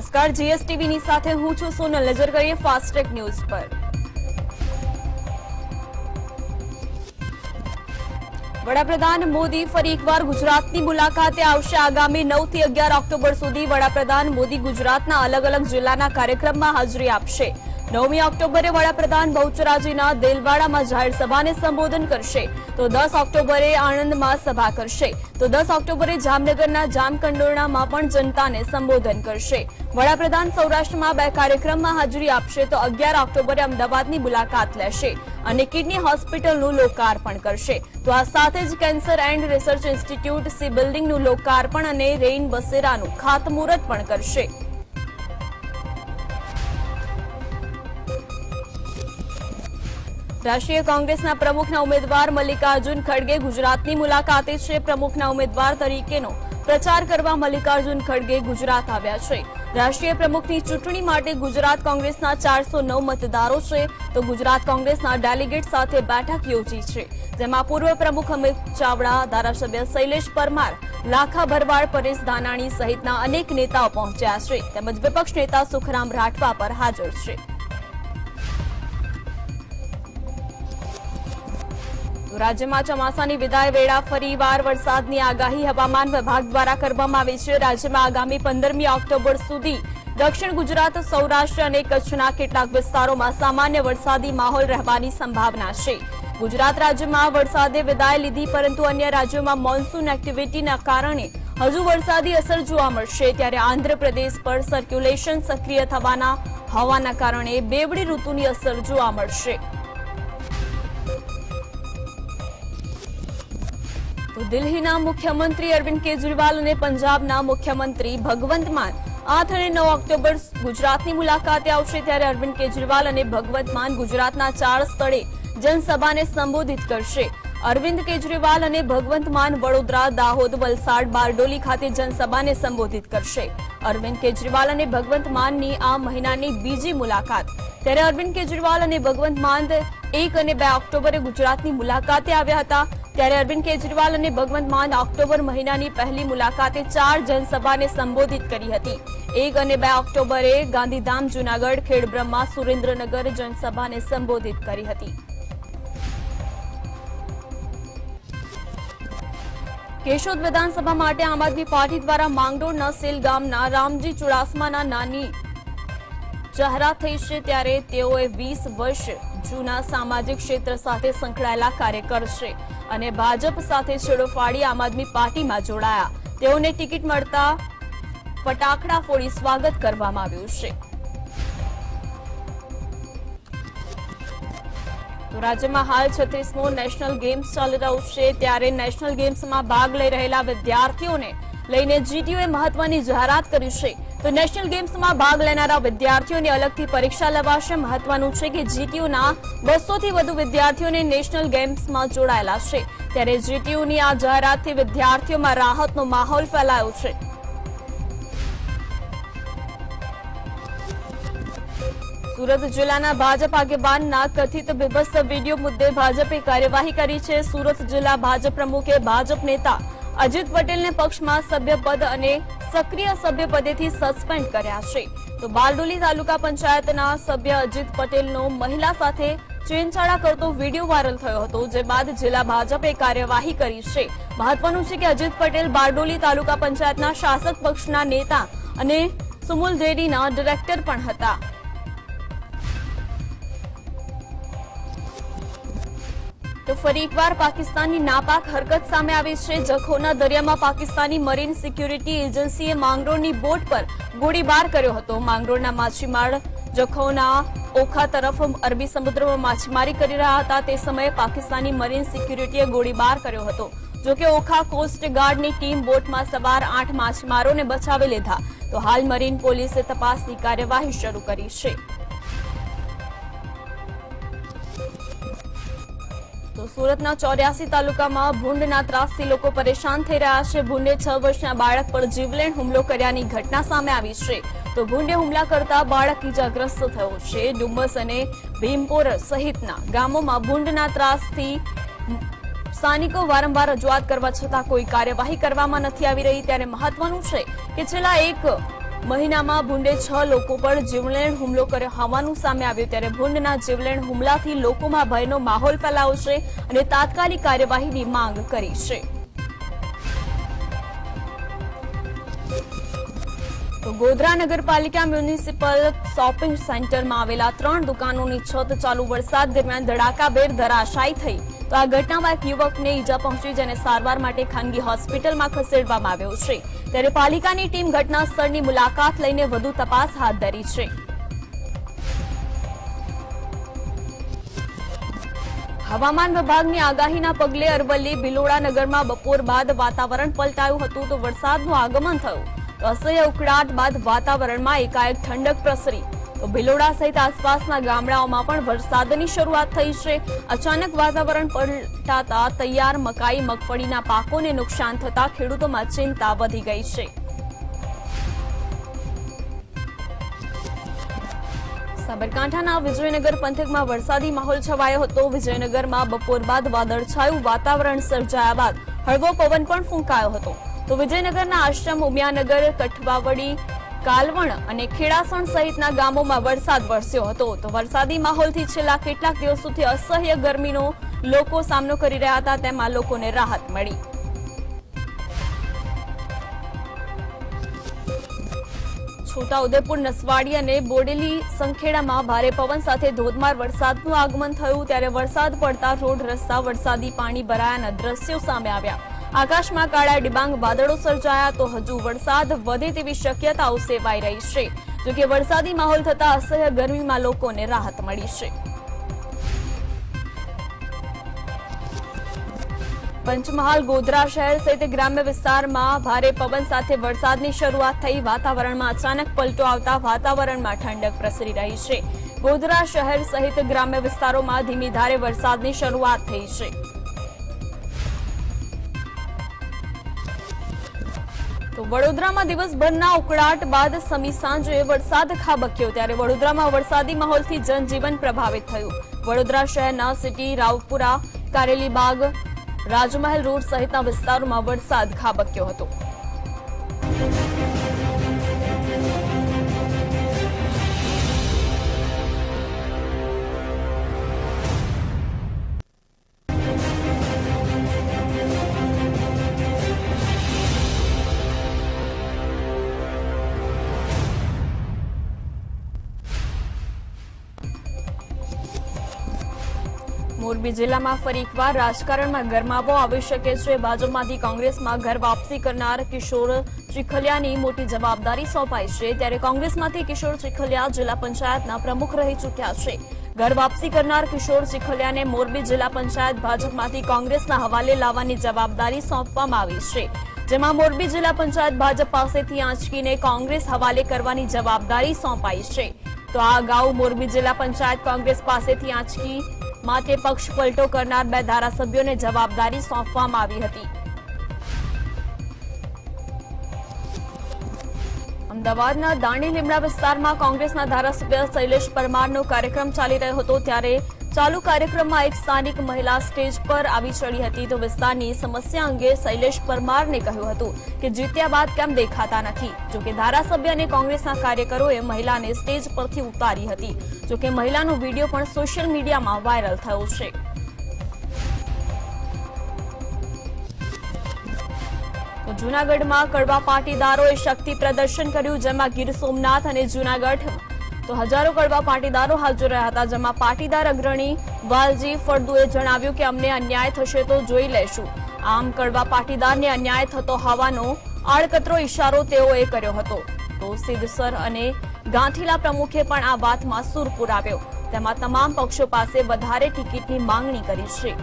નમસ્કાર, જીએસટીવીની સાથે હું છું સોનલ. નજર કરીએ ફાસ્ટ ટ્રેક ન્યૂઝ પર. વડાપ્રધાન મોદી ફરી એકવાર ગુજરાતની મુલાકાતે આવશે. આગામી 9 થી 11 ઓક્ટોબર સુધી વડાપ્રધાન મોદી ગુજરાતના અલગ અલગ જિલ્લાના કાર્યક્રમમાં હાજરી આપશે. 9મી ઓક્ટોબરે વડાપ્રધાન બહુચરાજીના દેલવાડામાં જાહેર સભાને સંબોધન કરશે, તો 10 ઓક્ટોબરે આણંદમાં સભા કરશે, તો 10 ઓક્ટોબરે જામનગરના જામકંડોરણામાં પણ જનતાને સંબોધન કરશે. વડાપ્રધાન સૌરાષ્ટ્રમાં 2 કાર્યક્રમમાં હાજરી આપશે, તો 11 ઓક્ટોબરે અમદાવાદની મુલાકાત લેશે અને કિડની હોસ્પિટલનું લોકાર્પણ કરશે. તો આ સાથે જ cancer and research institute C બિલ્ડિંગનું લોકાર્પણ અને રેઇન બસેરાનું ખાતમુહૂર્ત પણ કરશે. રાષ્ટ્રીય કોંગ્રેસના પ્રમુખના ઉમેદવાર મલ્લિકાર્જુન ખડગે ગુજરાતની મુલાકાતે છે. પ્રમુખના ઉમેદવાર તરીકેનો પ્રચાર કરવા મલ્લિકાર્જુન ખડગે ગુજરાત આવ્યા છે. રાષ્ટ્રીય પ્રમુખની ચૂંટણી માટે ગુજરાત કોંગ્રેસના 409 મતદારો છે, તો ગુજરાત કોંગ્રેસના ડેલિગેટ સાથે બેઠક યોજી છે, જેમાં પૂર્વ પ્રમુખ અમિત ચાવડા, ધારાસભ્ય શૈલેષ પરમાર, લાખા ભરવાડ, પરેશ ધાનાણી સહિતના અનેક નેતાઓ પહોંચ્યા છે, તેમજ વિપક્ષ નેતા સુખરામ રાઠવા પર હાજર છે. રાજ્યમાં ચોમાસાની વિદાય વેળા ફરીવાર વરસાદની આગાહી હવામાન વિભાગ દ્વારા કરવામાં આવી છે. રાજ્યમાં આગામી 15મી ઓક્ટોબર સુધી દક્ષિણ ગુજરાત, સૌરાષ્ટ્ર અને કચ્છના કેટલાક વિસ્તારોમાં સામાન્ય વરસાદી માહોલ રહેવાની સંભાવના છે. ગુજરાત રાજ્યમાં વરસાદે વિદાય લીધી, પરંતુ અન્ય રાજ્યોમાં મોન્સૂન એક્ટિવિટીના કારણે હજુ વરસાદી અસર જોવા મળશે. ત્યારે આંધ્રપ્રદેશ પર સર્ક્યુલેશન સક્રિય થવાના હોવાના કારણે બેવડી ઋતુની અસર જોવા મળશે. દિલ્હીના મુખ્યમંત્રી અરવિંદ કેજરીવાલ અને પંજાબના મુખ્યમંત્રી ભગવંત માન 8 અને 9 ઓક્ટોબર ગુજરાતની મુલાકાતે આવશે. ત્યારે અરવિંદ કેજરીવાલ અને ભગવંત માન ગુજરાતના 4 સ્થળે જનસભાને સંબોધિત કરશે. અરવિંદ કેજરીવાલ અને ભગવંત માન વડોદરા, દાહોદ, વલસાડ, બારડોલી ખાતે જનસભાને સંબોધિત કરશે. અરવિંદ કેજરીવાલ અને ભગવંત માનની આ મહિનાની બીજી મુલાકાત. ત્યારે અરવિંદ કેજરીવાલ અને ભગવંત માન 1 અને 2 ઓક્ટોબરે ગુજરાતની મુલાકાતે આવ્યા હતા. ત્યારે અરવિંદ કેજરીવાલ અને ભગવંત માન ઓક્ટોબર મહિનાની પહેલી મુલાકાતે 4 જનસભાને સંબોધિત કરી હતી. 1 અને 2 ઓક્ટોબરે ગાંધીધામ, જૂનાગઢ, ખેડબ્રહ્મા, સુરેન્દ્રનગર જનસભાને સંબોધિત કરી હતી. કેશોદ વિધાનસભા માટે આમ આદમી પાર્ટી દ્વારા માંગરોળના સેલ ગામના રામજી ચુડાસમાના નાની જાહેરાત થઈ છે. ત્યારે તેઓએ 20 વર્ષ જૂના સામાજિક ક્ષેત્ર સાથે સંકળાયેલા કાર્યકર છે અને ભાજપ સાથે છેડો ફાડી આમ આદમી પાર્ટીમાં જોડાયા. તેઓને ટિકિટ મળતા ફટાકડા ફોડી સ્વાગત કરવામાં આવ્યું છે. તો રાજ્યમાં હાલ 36મો નેશનલ ગેમ્સ ચાલી રહ્યું છે. ત્યારે નેશનલ ગેમ્સમાં ભાગ લઈ રહેલા વિદ્યાર્થીઓને લઈને જીટીયુએ મહત્વની જાહેરાત કરી છે. તો નેશનલ ગેમ્સમાં ભાગ લેનારા વિદ્યાર્થીઓની અલગથી પરીક્ષા લેવાશે. મહત્વનું છે કે જીટીયુના 200 થી વધુ વિદ્યાર્થીઓને નેશનલ ગેમ્સમાં જોડાયેલા છે. ત્યારે જીટીયુની આ જાહેરાતથી વિદ્યાર્થીઓમાં રાહતનો માહોલ ફેલાયો છે. સુરત જિલ્લાના ભાજપ આગેવાનના કથિત બીભત્સ વિડીયો મુદ્દે ભાજપે કાર્યવાહી કરી છે. સુરત જિલ્લા ભાજપ પ્રમુખે ભાજપ નેતા અજીત પટેલને પક્ષમાં સભ્યપદ અને સક્રિય સભ્યપદેથી સસ્પેન્ડ કર્યા છે. તો બારડોલી તાલુકા પંચાયતના સભ્ય અજીત પટેલનો મહિલા સાથે ચેનચાળા કરતો વિડીયો વાયરલ થયો હતો, જે બાદ જિલ્લા ભાજપે કાર્યવાહી કરી છે. મહત્વનું છે કે અજીત પટેલ બારડોલી તાલુકા પંચાયતના શાસક પક્ષના નેતા અને સુમુલ ડેરીના ડિરેક્ટર પણ હતા. તો ફરી એકવાર પાકિસ્તાનની નાપાક હરકત સામે આવી છે. જખૌના દરિયામાં પાકિસ્તાની મરીન સિક્યુરિટી એજન્સીએ માંગરોળની બોટ પર ગોળીબાર કર્યો હતો. માંગરોળના માછીમાર જખૌના ઓખા તરફ અરબી સમુદ્રમાં માછીમારી કરી રહ્યા હતા. તે સમયે પાકિસ્તાની મરીન સિક્યુરિટીએ ગોળીબાર કર્યો હતો. જોકે ઓખા કોસ્ટ ગાર્ડની ટીમ બોટમાં સવાર 8 માછીમારોને બચાવી લીધા. તો હાલ મરીન પોલીસે તપાસની કાર્યવાહી શરૂ કરી છે. તો સુરતના 84 તાલુકામાં ભૂંડના ત્રાસથી લોકો પરેશાન થઈ રહ્યા છે. ભૂંડે 6 વર્ષના બાળક પર જીવલેણ હુમલો કર્યાની ઘટના સામે આવી છે. તો ભૂંડે હુમલા કરતા બાળક ઇજાગ્રસ્ત થયો છે. ડુમ્બસ અને ભીમપોર સહિતના ગામોમાં ભૂંડના ત્રાસથી સ્થાનિકો વારંવાર રજૂઆત કરવા છતાં કોઈ કાર્યવાહી કરવામાં નથી આવી રહી. ત્યારે મહત્વનું છે કે છેલ્લા 1 મહિનામાં ભૂંડે 6 લોકો પર જીવલેણ હુમલો કર્યો હોવાનું સામે આવ્યું ત્યારે ભૂંડના જીવલેણ હુમલાથી લોકોમાં ભયનો માહોલ ફેલાયો છે અને તાત્કાલિક કાર્યવાહીની માંગ કરી છે. તો ગોધરા નગરપાલિકા મ્યુનિસિપલ શોપિંગ સેન્ટરમાં આવેલા 3 દુકાનોની છત ચાલુ વરસાદ દરમિયાન ધડાકાભેર ધરાશાયી થઈ. તો આ ઘટનામાં એક યુવકને ઈજા પહોંચી જેને સારવાર માટે ખાનગી હોસ્પિટલમાં ખસેડવામાં આવ્યો છે. ત્યારે પાલિકાની ટીમ ઘટના સ્થળની મુલાકાત લઈને વધુ તપાસ હાથ ધરી છે. હવામાન વિભાગની આગાહીના પગલે અરવલ્લી ભિલોડા નગરમાં બપોર બાદ વાતાવરણ પલટાયું હતું તો વરસાદનું આગમન થયું. તો અસહ્ય ઉકળાટ બાદ વાતાવરણમાં એકાએક ઠંડક પ્રસરી. તો ભિલોડા સહિત આસપાસના ગામડાઓમાં પણ વરસાદની શરૂઆત થઈ છે. અચાનક વાતાવરણ પલટાતા તૈયાર મકાઈ મગફળીના પાકોને નુકસાન થતા ખેડૂતોમાં ચિંતા વધી ગઈ છે. સાબરકાંઠાના વિજયનગર પંથકમાં વરસાદી માહોલ છવાયો હતો. વિજયનગરમાં બપોર બાદ વાદળછાયું વાતાવરણ સર્જાયા બાદ હળવો પવન પણ ફૂંકાયો હતો. તો વિજયનગરના આશ્રમ, ઉમિયાનગર, કઠવાવડી, કાલવણ અને ખેડાસણ સહિતના ગામોમાં વરસાદ વરસ્યો હતો. તો વરસાદી માહોલથી છેલ્લા કેટલાક દિવસોથી અસહ્ય ગરમીનો લોકો સામનો કરી રહ્યા હતા તેમાં લોકોને રાહત મળી. છોટાઉદેપુર, નસવાડી અને બોડેલી સંખેડામાં ભારે પવન સાથે ધોધમાર વરસાદનું આગમન થયું ત્યારે વરસાદ પડતા રોડ રસ્તા વરસાદી પાણી ભરાયાના દ્રશ્યો સામે આવ્યા. આકાશમાં કાળા ડિબાંગ વાદળો સર્જાયા તો હજુ વરસાદ વધે તેવી શક્યતાઓ સેવાઈ રહી છે. જોકે વરસાદી માહોલ થતા અસહ્ય ગરમીમાં લોકોને રાહત મળી છે. પંચમહાલ, ગોધરા શહેર સહિત ગ્રામ્ય વિસ્તારમાં ભારે પવન સાથે વરસાદની શરૂઆત થઈ. વાતાવરણમાં અચાનક પલટો આવતા વાતાવરણમાં ઠંડક પ્રસરી રહી છે. ગોધરા શહેર સહિત ગ્રામ્ય વિસ્તારોમાં ધીમી ધારે વરસાદની શરૂઆત થઈ છે. તો વડોદરામાં દિવસભરના ઉકળાટ બાદ સમી સાંજે વરસાદ ખાબક્યો ત્યારે વડોદરામાં વરસાદી માહોલથી જનજીવન પ્રભાવિત થયું. વડોદરા શહેરના સિટી, રાવપુરા, કારેલીબાગ, રાજમહેલ રોડ સહિતના વિસ્તારોમાં વરસાદ ખાબક્યો હતો. મોરબી જિલ્લામાં ફરી એકવાર રાજકારણમાં ગરમાવો આવી શકે છે. ભાજપમાંથી કોંગ્રેસમાં ઘર વાપસી કરનાર કિશોર ચીખલિયાની મોટી જવાબદારી સોંપાઈ છે. ત્યારે કોંગ્રેસમાંથી કિશોર ચીખલિયા જિલ્લા પંચાયતના પ્રમુખ રહી ચૂક્યા છે. ઘર વાપસી કરનાર કિશોર ચીખલિયાને મોરબી જિલ્લા પંચાયત ભાજપમાંથી કોંગ્રેસના હવાલે લાવવાની જવાબદારી સોંપવામાં આવી છે. જેમાં મોરબી જિલ્લા પંચાયત ભાજપ પાસેથી આંચકીને કોંગ્રેસ હવાલે કરવાની જવાબદારી સોંપાઈ છે. તો આ અગાઉ મોરબી જિલ્લા પંચાયત કોંગ્રેસ પાસેથી આંચકી માટે પક્ષ પલટો કરનાર 2 ધારાસભ્યોને જવાબદારી સોંપવામાં આવી હતી. અમદાવાદના દાંડી લીમડા વિસ્તારમાં કોંગ્રેસના ધારાસભ્ય શૈલેષ પરમારનો કાર્યક્રમ ચાલી રહ્યો હતો ત્યારે ચાલુ કાર્યક્રમમાં એક સ્થાનિક મહિલા સ્ટેજ પર આવી ચડી હતી. તો વિસ્તારની સમસ્યા અંગે શૈલેષ પરમારને કહ્યું હતું કે જીત્યા બાદ કેમ દેખાતા નથી. જોકે ધારાસભ્ય અને કોંગ્રેસના કાર્યકરોએ મહિલાને સ્ટેજ પરથી ઉતારી હતી. જોકે મહિલાનો વિડીયો પણ સોશિયલ મીડિયામાં વાયરલ થયો છે. તો જૂનાગઢમાં કડવા પાટીદારોએ શક્તિ પ્રદર્શન કર્યું જેમાં ગીર સોમનાથ અને જૂનાગઢ તો હજારો કડવા પાટીદારો હાજર રહ્યા હતા. જેમાં પાટીદાર અગ્રણી વાલજી ફળદુએ જણાવ્યું કે અમને અન્યાય થશે તો જોઈ લેશું. આમ કડવા પાટીદારને અન્યાય થતો હોવાનો આડકતરો ઇશારો તેઓએ કર્યો હતો. તો સિદ્ધસર અને ગાંઠીલા પ્રમુખે પણ આ વાતમાં સૂર પુરાવ્યો. તેમાં તમામ પક્ષો પાસે વધારે ટિકિટની માંગણી કરી છે.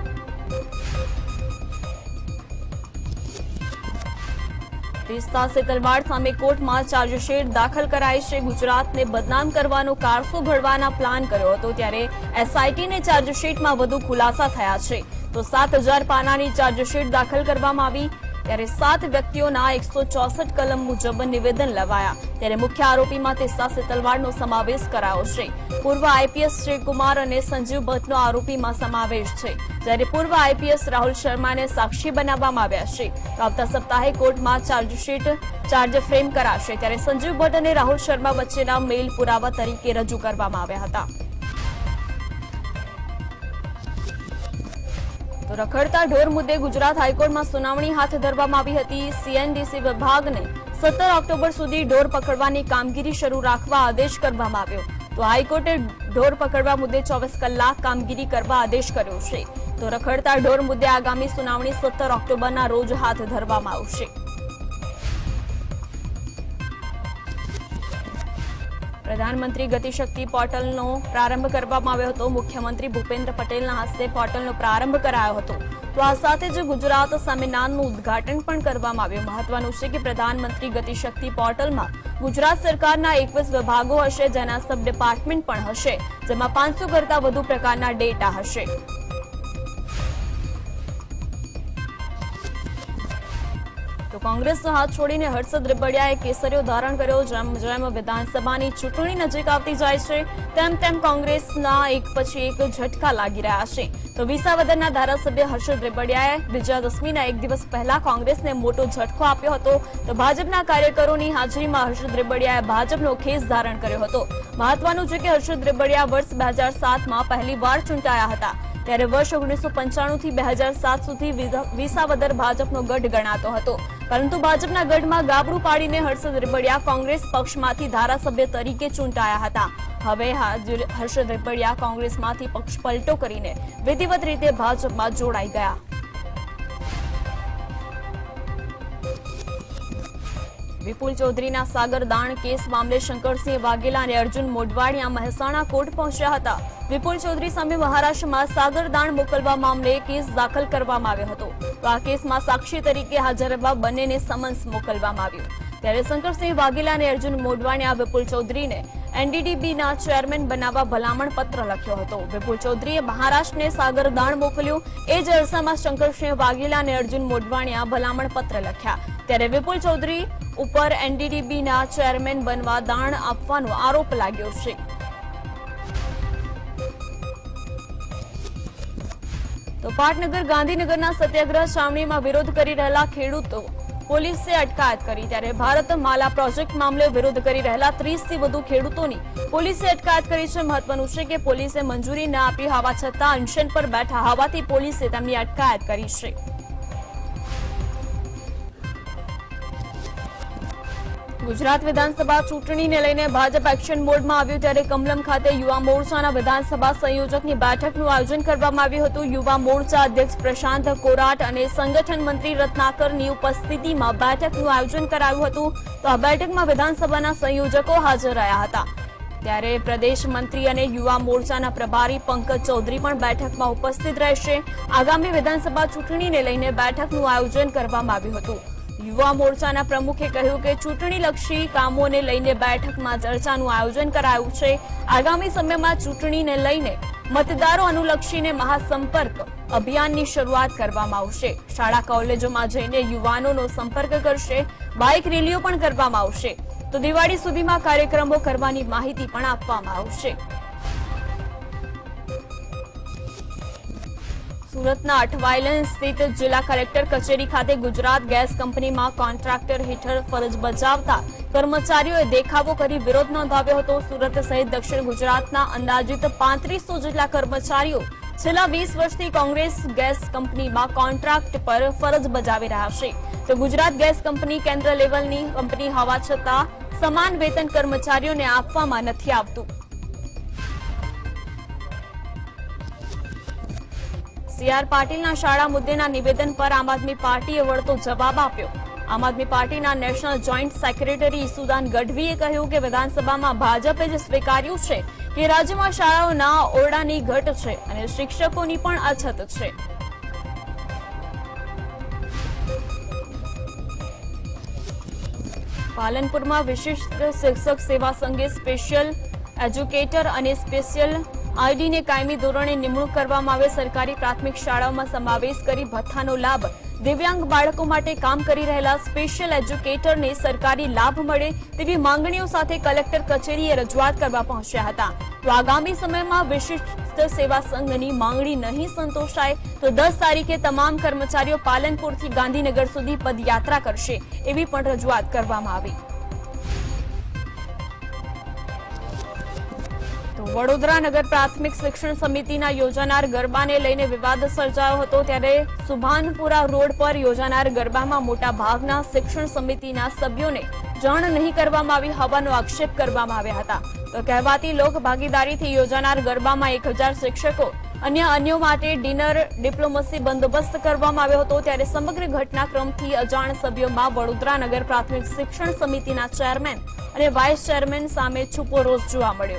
તીસ્તા સેતલવાડ સામે કોર્ટમાં ચાર્જશીટ દાખલ કરાઈ છે. ગુજરાતને બદનામ કરવાનો કારસો ઘડવાના પ્લાન કર્યો હતો ત્યારે એસઆઈટીને ચાર્જશીટમાં વધુ ખુલાસા થયા છે. તો 7000 પાનાની ચાર્જશીટ દાખલ કરવામાં આવી ત્યારે 7 વ્યક્તિઓના 164 કલમ મુજબ નિવેદન લવાયા. ત્યારે મુખ્ય આરોપીમાં તીસ્તા સેતલવાડનો સમાવેશ કરાયો છે. પૂર્વ આઈપીએસ શ્રીકુમાર અને સંજીવ ભટ્ટનો આરોપીમાં સમાવેશ છે. જ્યારે પૂર્વ આઈપીએસ રાહુલ શર્માને સાક્ષી બનાવવામાં આવ્યા છે. આવતા સપ્તાહે કોર્ટમાં ચાર્જ ફ્રેમ કરાશે. ત્યારે સંજીવ ભટ્ટ અને રાહુલ શર્મા વચ્ચેના મેલ પુરાવા તરીકે રજૂ કરવામાં આવ્યા હતા. તો રખડતા ઢોર મુદ્દે ગુજરાત હાઈકોર્ટમાં સુનાવણી હાથ ધરવામાં આવી હતી. સીએનડીસી વિભાગને 17 ઓક્ટોબર સુધી ઢોર પકડવાની કામગીરી શરૂ રાખવા આદેશ કરવામાં આવ્યો. તો હાઈકોર્ટે ઢોર પકડવા મુદ્દે 24 કલાક કામગીરી કરવા આદેશ કર્યો છે. તો રખડતા ઢોર મુદ્દે આગામી સુનાવણી 17 ઓક્ટોબરના રોજ હાથ ધરવામાં આવશે. પ્રધાનમંત્રી ગતિશક્તિ પોર્ટલનો પ્રારંભ કરવામાં આવ્યો હતો. મુખ્યમંત્રી ભૂપેન્દ્ર પટેલના હસ્તે પોર્ટલનો પ્રારંભ કરાયો હતો. તો આ સાથે જ ગુજરાત સેમિનારનું ઉદ્ઘાટન પણ કરવામાં આવ્યું. મહત્વનું છે કે પ્રધાનમંત્રી ગતિશક્તિ પોર્ટલમાં ગુજરાત સરકારના 21 વિભાગો હશે, જેના સબ ડિપાર્ટમેન્ટ પણ હશે, જેમાં 500 કરતા વધુ પ્રકારના ડેટા હશે. તો કોંગ્રેસનો હાથ છોડીને હર્ષદ રેબડિયાએ કેસરીઓ ધારણ કર્યો. જેમ જેમ વિધાનસભાની ચૂંટણી નજીક આવતી જાય છે તેમ તેમ કોંગ્રેસના એક પછી એક ઝટકા લાગી રહ્યા છે. તો વિસાવદરના ધારાસભ્ય હર્ષદ રેબડિયાએ વિજયાદશમીના એક દિવસ પહેલા કોંગ્રેસને મોટો ઝટકો આપ્યો હતો. તો ભાજપના કાર્યકરોની હાજરીમાં હર્ષદ રેબડિયાએ ભાજપનો ખેસ ધારણ કર્યો હતો. મહત્વનું છે કે હર્ષદ રેબડિયા વર્ષ 2007માં પહેલીવાર ચૂંટાયા હતા. ત્યારે વર્ષ 1995 થી 2007 સુધી વિસાવદર ભાજપનો ગઢ ગણાતો હતો. પરંતુ ભાજપના ગઢમાં ગાબડું પાડીને હર્ષદ રેબડિયા કોંગ્રેસ પક્ષમાંથી ધારાસભ્ય તરીકે ચૂંટાયા હતા. હવે હર્ષદ રેબડિયા કોંગ્રેસમાંથી પક્ષ પલટો કરીને વિધિવત રીતે ભાજપમાં જોડાઈ ગયા. વિપુલ ચૌધરીના સાગરદાણ કેસ મામલે શંકરસિંહ વાઘેલા અને અર્જુન મોઢવાડિયા મહેસાણા કોર્ટ પહોંચ્યા હતા. વિપુલ ચૌધરી સામે મહારાષ્ટ્રમાં સાગરદાણ મોકલવા મામલે કેસ દાખલ કરવામાં આવ્યો હતો. તો આ કેસમાં સાક્ષી તરીકે હાજર રહેવા બંનેને સમન્સ મોકલવામાં આવ્યું. ત્યારે શંકરસિંહ વાઘેલા અને અર્જુન મોઢવાડિયા વિપુલ ચૌધરીને એનડીડીબીના ચેરમેન બનાવવા ભલામણ પત્ર લખ્યો હતો. વિપુલ ચૌધરીએ મહારાષ્ટ્રને સાગરદાણ મોકલ્યું. એ જ અરસામાં શંકરસિંહ વાઘેલા અને અર્જુન મોઢવાડિયા ભલામણ પત્ર લખ્યા. ત્યારે વિપુલ ચૌધરી ઉપર એનડીડીબીના ચેરમેન બનવા દાણ આપવાનો આરોપ લાગ્યો છે. તો પાટનગર ગાંધીનગરના સત્યાગ્રહ છાવણીમાં વિરોધ કરી રહેલા ખેડૂતો પોલીસે અટકાયત કરી. ત્યારે ભારત માલા પ્રોજેક્ટ મામલે વિરોધ કરી રહેલા 30 થી વધુ ખેડૂતોની પોલીસે અટકાયત કરી છે. મહત્વનું છે કે પોલીસે મંજૂરી ન આપી હોવા છતાં અનશન પર બેઠા હોવાથી પોલીસે તેમની અટકાયત કરી છે. ગુજરાત વિધાનસભા ચૂંટણીને લઈને ભાજપ એક્શન મોડમાં આવ્યું. ત્યારે કમલમ ખાતે યુવા મોરચાના વિધાનસભા સંયોજકની બેઠકનું આયોજન કરવામાં આવ્યું હતું. યુવા મોરચા અધ્યક્ષ પ્રશાંત કોરાટ અને સંગઠન મંત્રી રત્નાકરની ઉપસ્થિતિમાં બેઠકનું આયોજન કરાયું હતું. તો આ બેઠકમાં વિધાનસભાના સંયોજકો હાજર રહ્યા હતા. ત્યારે પ્રદેશ મંત્રી અને યુવા મોરચાના પ્રભારી પંકજ ચૌધરી પણ બેઠકમાં ઉપસ્થિત રહેશે. આગામી વિધાનસભા ચૂંટણીને લઈને બેઠકનું આયોજન કરવામાં આવ્યું હતું. યુવા મોરચાના પ્રમુખે કહ્યું કે ચૂંટણીલક્ષી કામોને લઈને બેઠકમાં ચર્ચાનું આયોજન કરાયું છે. આગામી સમયમાં ચૂંટણીને લઈને મતદારો અનુલક્ષીને મહાસંપર્ક અભિયાનની શરૂઆત કરવામાં આવશે. શાળા કોલેજોમાં જઈને યુવાનોનો સંપર્ક કરશે. બાઇક રેલીઓ પણ કરવામાં આવશે. તો દિવાળી સુધીમાં કાર્યક્રમો કરવાની માહિતી પણ આપવામાં આવશે. સુરતના અઠવાઇલન સ્થિત જિલ્લા કલેક્ટર કચેરી ખાતે ગુજરાત ગેસ કંપનીમાં કોન્ટ્રાક્ટર હેઠળ ફરજ બજાવતા કર્મચારીઓએ દેખાવો કરી વિરોધ નોંધાવ્યો હતો. સુરત સહિત દક્ષિણ ગુજરાતના અંદાજિત 3500 જેટલા કર્મચારીઓ છેલ્લા 20 વર્ષથી કોંગ્રેસ ગેસ કંપનીમાં કોન્ટ્રાક્ટ પર ફરજ બજાવી રહ્યા છે. તો ગુજરાત ગેસ કંપની કેન્દ્ર લેવલની કંપની હોવા છતાં સમાન વેતન કર્મચારીઓને આપવામાં નથી આવતું. સીઆર પાટીલના શાળા મુદ્દેના નિવેદન પર આમ આદમી પાર્ટીએ વળતો જવાબ આપ્યો. આમ આદમી પાર્ટીના નેશનલ જોઈન્ટ સેક્રેટરી ઈસુદાન ગઢવીએ કહ્યું કે વિધાનસભામાં ભાજપે જ સ્વીકાર્યું છે કે રાજ્યમાં શાળાઓના ઓરડાની ઘટ છે અને શિક્ષકોની પણ અછત છે. પાલનપુરમાં વિશિષ્ટ શિક્ષક સેવા સંઘે સ્પેશિયલ એજ્યુકેટર અને સ્પેશિયલ આઈડીને કાયમી ધોરણે નિમણૂક કરવામાં આવે. સરકારી પ્રાથમિક શાળાઓમાં સમાવેશ કરી ભથ્થાનો લાભ. દિવ્યાંગ બાળકો માટે કામ કરી રહેલા સ્પેશિયલ એજ્યુકેટરને સરકારી લાભ મળે તેવી માંગણીઓ સાથે કલેક્ટર કચેરીએ રજૂઆત કરવા પહોંચ્યા હતા. તો આગામી સમયમાં વિશિષ્ટ સેવા સંઘની માંગણી નહીં સંતોષાય તો 10 તારીખે તમામ કર્મચારીઓ પાલનપુરથી ગાંધીનગર સુધી પદયાત્રા કરશે એવી પણ રજૂઆત કરવામાં આવી. વડોદરા નગર પ્રાથમિક શિક્ષણ સમિતિના યોજાનાર ગરબાને લઈને વિવાદ સર્જાયો હતો. ત્યારે સુભાનપુરા રોડ પર યોજાનાર ગરબામાં મોટા ભાગના શિક્ષણ સમિતિના સભ્યોને જાણ નહીં કરવામાં આવી હોવાનો આક્ષેપ કરવામાં આવ્યા હતા. તો કહેવાતી લોક ભાગીદારીથી યોજાનાર ગરબામાં 1000 શિક્ષકો અન્યો માટે ડિનર ડિપ્લોમસી બંદોબસ્ત કરવામાં આવ્યો હતો. ત્યારે સમગ્ર ઘટનાક્રમથી અજાણ સભ્યોમાં વડોદરા નગર પ્રાથમિક શિક્ષણ સમિતિના ચેરમેન અને વાઇસ ચેરમેન સામે છૂપો રોષ જોવા મળ્યો.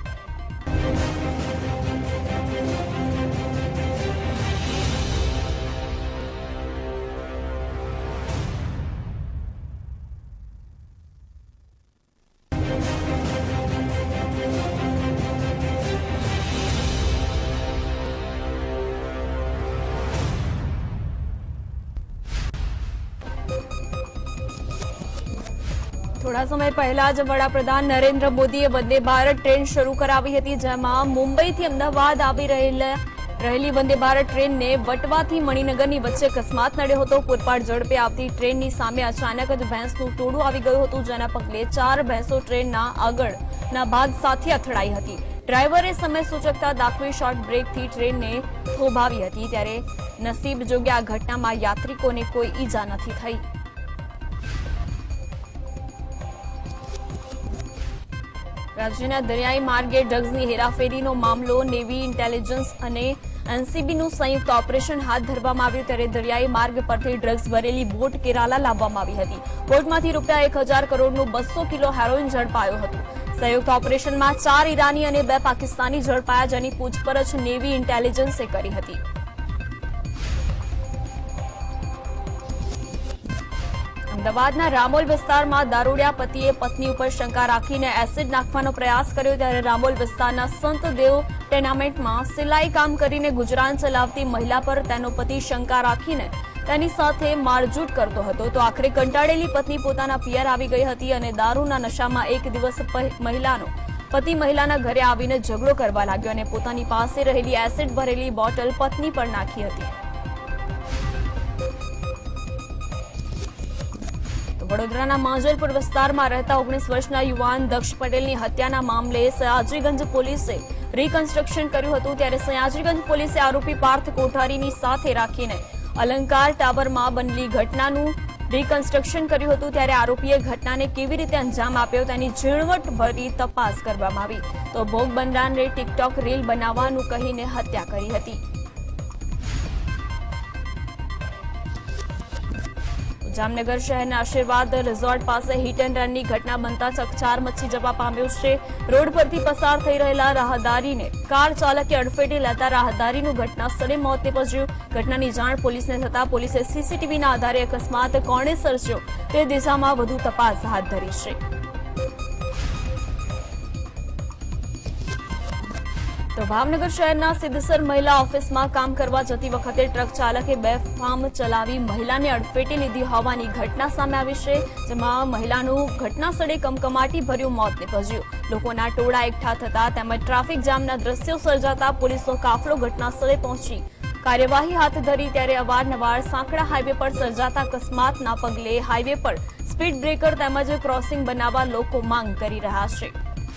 થોડા સમય પહેલા જ વડાપ્રધાન નરેન્દ્ર મોદીએ વંદે ભારત ટ્રેન શરૂ કરાવી હતી, જેમાં મુંબઈથી અમદાવાદ આવી રહેલી વંદે ભારત ટ્રેનને વટવાથી મણિનગરની વચ્ચે અકસ્માત નડ્યો હતો. પૂરપાટ ઝડપે આવતી ટ્રેનની સામે અચાનક જ ભેંસનું ટોળું આવી ગયું હતું, જેના પગલે 4 ભેંસો ટ્રેનના આગળના ભાગ સાથે અથડાઈ હતી. ડ્રાઈવરે સમય સૂચકતા દાખવી શોર્ટ બ્રેકથી ટ્રેનને થોભાવી હતી. ત્યારે નસીબ જોગે આ ઘટનામાં યાત્રિકોને કોઈ ઈજા નથી થઈ. રાજ્યના દરિયાઈ માર્ગે ડ્રગ્સની હેરાફેરીનો મામલો. નેવી, ઇન્ટેલિજન્સ અને એનસીબીનું સંયુક્ત ઓપરેશન હાથ ધરવામાં આવ્યું. ત્યારે દરિયાઈ માર્ગ પરથી ડ્રગ્સ ભરેલી બોટ કેરાલા લાવવામાં આવી હતી. બોટમાંથી ₹1000 કરોડનું 200 કિલો હેરોઇન ઝડપાયું હતું. સંયુક્ત ઓપરેશનમાં 4 ઈરાની અને 2 પાકિસ્તાની ઝડપાયા, જેની પૂછપરછ નેવી ઇન્ટેલિજન્સે કરી હતી. અમદાવાદના રામોલ વિસ્તારમાં દારૂડિયા પતિએ પત્ની ઉપર શંકા રાખીને એસિડ નાખવાનો પ્રયાસ કર્યો. ત્યારે રામોલ વિસ્તારના સંતદેવ ટેનામેન્ટમાં સિલાઈ કામ કરીને ગુજરાન ચલાવતી મહિલા પર તેનો પતિ શંકા રાખીને તેની સાથે મારઝૂટ કરતો હતો. તો આખરે કંટાળેલી પત્ની પોતાના પિયર આવી ગઈ હતી અને દારૂના નશામાં એક દિવસ પતિ મહિલાના ઘરે આવીને ઝઘડો કરવા લાગ્યો અને પોતાની પાસે રહેલી એસિડ ભરેલી બોટલ પત્ની પર નાખી હતી. વડોદરાના માંજલપુર વિસ્તારમાં રહેતા 19 વર્ષના યુવાન દક્ષ પટેલની હત્યાના મામલે સયાજીગંજ પોલીસે રિકન્સ્ટ્રક્શન કર્યું હતું. ત્યારે સયાજીગંજ પોલીસે આરોપી પાર્થ કોઠારીની સાથે રાખીને અલંકાર ટાવરમાં બનેલી ઘટનાનું રિકન્સ્ટ્રક્શન કર્યું હતું. ત્યારે આરોપીએ ઘટનાને કેવી રીતે અંજામ આપ્યો તેની ઝીણવટભરી તપાસ કરવામાં આવી. તો ભોગ બનનારને ટિકટોક રીલ બનાવવાનું કહીને હત્યા કરી હતી. જામનગર શહેરના આશીર્વાદ રિઝોર્ટ પાસે હિટ એન્ડ રનની ઘટના બનતા ચકચાર મચી જવા પામ્યો છે. રોડ પરથી પસાર થઈ રહેલા રાહદારીને કાર ચાલકે અડફેટે લેતા રાહદારીનું ઘટના સ્થળે મોત નીપજ્યું. ઘટનાની જાણ પોલીસને થતા પોલીસે સીસીટીવીના આધારે અકસ્માત કોણે સર્જ્યો તે દિશામાં વધુ તપાસ હાથ ધરી છે. તો ભાવનગર શહેરના સિદ્ધસર મહિલા ઓફિસમાં કામ કરવા જતી વખતે ટ્રક ચાલકે બેફામ ચલાવી મહિલાને અડફેટે લીધી હોવાની ઘટના સામે આવી છે, જેમાં મહિલાનું ઘટના સ્થળે કમકમાટી ભર્યું મોત નીપજ્યું. લોકોના ટોળા એકઠા થતા તેમજ ટ્રાફિક જામના દ્રશ્યો સર્જાતા પોલીસનો કાફલો ઘટના સ્થળે પહોંચી કાર્યવાહી હાથ ધરી. ત્યારે અવારનવાર સાંકડા હાઈવે પર સર્જાતા અકસ્માતના પગલે હાઈવે પર સ્પીડ બ્રેકર તેમજ ક્રોસિંગ બનાવવા લોકો માંગ કરી રહ્યા છે.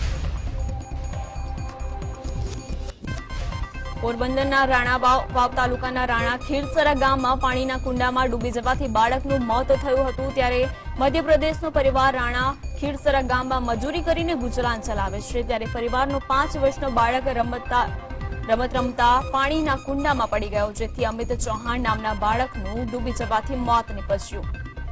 પોરબંદરના રાણાવાવ તાલુકાના રાણા ખીરસરા ગામમાં પાણીના કુંડામાં ડૂબી જવાથી બાળકનું મોત થયું હતું. ત્યારે મધ્યપ્રદેશનો પરિવાર રાણા ખીરસરા ગામમાં મજૂરી કરીને ગુજરાન ચલાવે છે. ત્યારે પરિવારનો 5 વર્ષનો બાળક રમત રમતા પાણીના કુંડામાં પડી ગયો, જેથી અમિત ચૌહાણ નામના બાળકનું ડૂબી જવાથી મોત નીપજ્યું.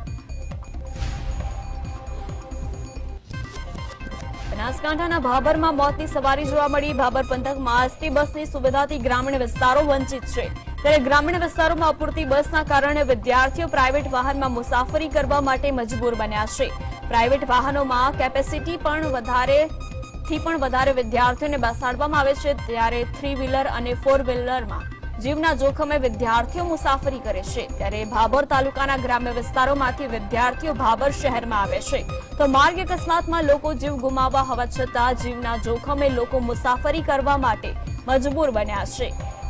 બનાસકાંઠાના ભાભરમાં મોતની સવારી જોવા મળી. ભાભર પંથકમાં એસટી બસની સુવિધાથી ગ્રામીણ વિસ્તારો વંચિત છે. ત્યારે ગ્રામીણ વિસ્તારોમાં અપૂરતી બસના કારણે વિદ્યાર્થીઓ પ્રાઇવેટ વાહનમાં મુસાફરી કરવા માટે મજબૂર બન્યા છે. પ્રાઇવેટ વાહનોમાં કેપેસિટી પણ વધારે થી પણ વધારે વિદ્યાર્થીઓને બેસાડવામાં આવે છે, ત્યારે 3 વ્હીલર અને 4 વ્હીલરમાં જીવના જોખમે વિદ્યાર્થીઓ મુસાફરી કરે છે। ત્યારે ભાભર તાલુકાના ગ્રામ્ય વિસ્તારોમાંથી વિદ્યાર્થીઓ ભાભર શહેરમાં આવે છે, તો માર્ગ અકસ્માતમાં લોકો જીવ ગુમાવવા હોવા છતાં જીવના જોખમે લોકો મુસાફરી કરવા માટે મજબૂર બન્યા છે।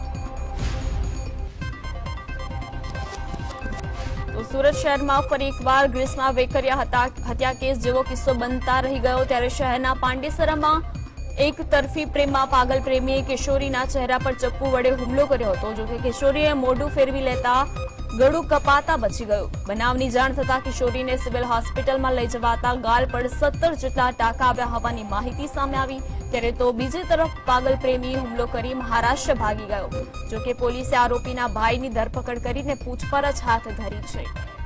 તો સુરત શહેરમાં ફરી એકવાર ગ્રીસમાં વેકરિયા હત્યા કેસ જેવો કિસ્સો બનતા રહી ગયો, ત્યારે શહેરના પાંડેસરામાં એક તરફી પ્રેમમાં પાગલ પ્રેમીએ કિશોરીના ચહેરા પર ચપ્પુ વડે હુમલો કર્યો હતો, જો કે કિશોરીએ મોઢું ફેરવી લેતા ગળું કપાતા બચી ગયું। બનાવની જાણ થતા કિશોરીને સિવિલ હોસ્પિટલમાં લઈ જવાતા ગાલ પર 17 જેટલા ટાંકા આવ્યા હોવાની માહિતી સામે આવી। ત્યારે તો બીજી તરફ પાગલ પ્રેમીએ હુમલો કરી મહારાષ્ટ્ર ભાગી ગયો, જો કે પોલીસે આરોપીના ભાઈની ધરપકડ કરીને પૂછપરછ હાથ ધરી છે।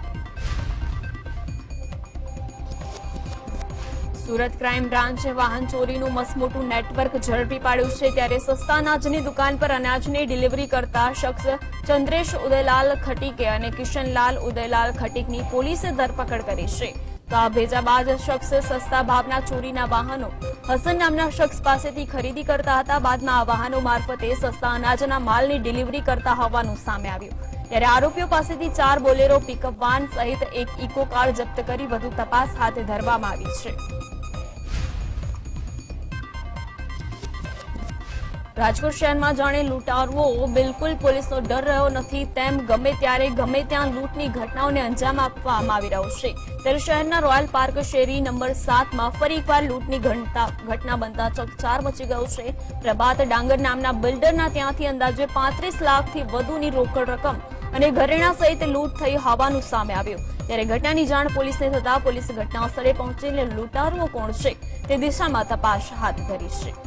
સુરત ક્રાઇમ બ્રાન્ચે વાહન ચોરીનું મસમોટું નેટવર્ક ઝડપી પાડ્યું છે, ત્યારે સસ્તા અનાજની દુકાન પર અનાજની ડિલિવરી કરતા શખ્સ ચંદ્રેશ ઉદયલાલ ખટીકે અને કિશનલાલ ઉદયલાલ ખટીકની પોલીસે ધરપકડ કરી છે। તો આ ભેજા બાદ શખ્સ સસ્તા ભાવના ચોરીના વાહનો હસન નામના શખ્સ પાસેથી ખરીદી કરતા હતા, બાદમાં આ વાહનો મારફતે સસ્તા અનાજના માલની ડિલિવરી કરતા હોવાનું સામે આવ્યું। ત્યારે આરોપીઓ પાસેથી 4 બોલેરો પિકઅપ વાન સહિત એક ઇકો કાર જપ્ત કરી વધુ તપાસ હાથ ધરવામાં આવી છે। રાજકોટ શહેરમાં જાણે લૂંટારુઓ બિલકુલ પોલીસનો ડર રહ્યો નથી તેમ ગમે ત્યારે ગમે ત્યાં લૂંટની ઘટનાઓને અંજામ આપવામાં આવી રહ્યો છે। ત્યારે શહેરના રોયલ પાર્ક શેરી નંબર 7માં ફરી એકવાર લૂંટની ઘટના બનતા ચકચાર મચી ગયો છે। પ્રભાત ડાંગર નામના બિલ્ડરના ત્યાંથી અંદાજે 35 લાખથી વધુની રોકડ રકમ અને ઘરેણા સહિત લૂંટ થઈ હોવાનું સામે આવ્યું। ત્યારે ઘટનાની જાણ પોલીસને થતા પોલીસે ઘટના સ્થળે પહોંચીને લૂંટારુઓ કોણ છે તે દિશામાં તપાસ હાથ ધરી છે।